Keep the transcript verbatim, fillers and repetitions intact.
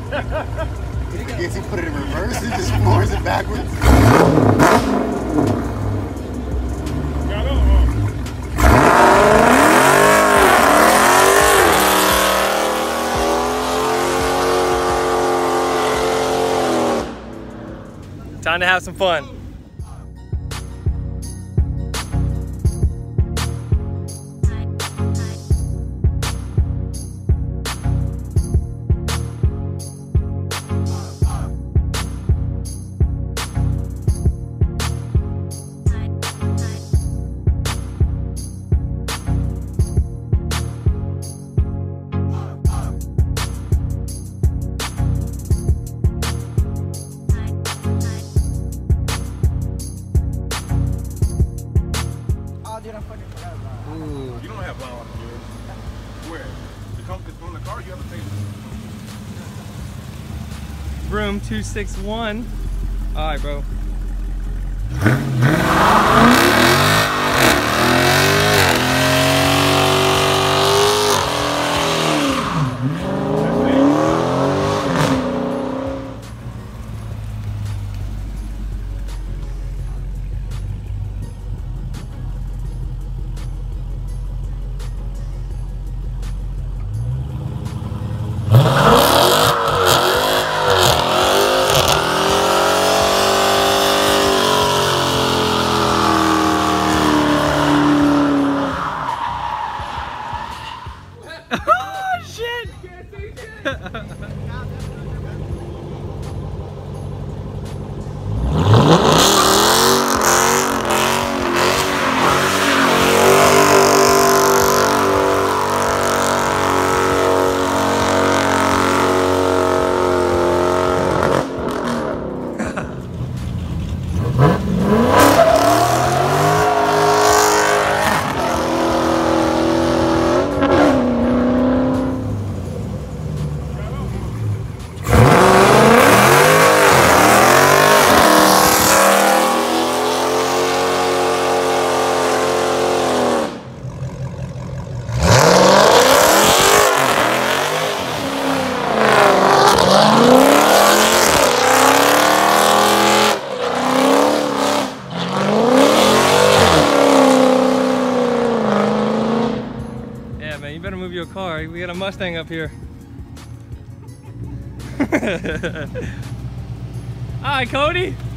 Gets he put it in reverse and just floors it backwards. Time to have some fun. Ooh. You don't have blind on yours. Where? To come on the car, you have to pay. Room two six one. Alright, bro. Oh shit! You better move your car. We got a Mustang up here. Hi, Cody.